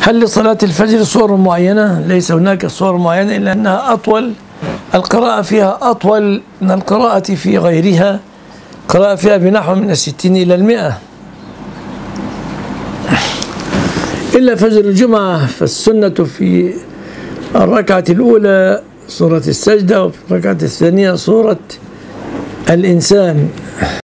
هل لصلاة الفجر صور معينة؟ ليس هناك صور معينة، إلا أنها أطول، القراءة فيها أطول من القراءة في غيرها، قراءة فيها بنحو من 60 إلى 100. إلا فجر الجمعة، فالسنة في الركعة الأولى سورة السجدة، وفي الركعة الثانية سورة الإنسان.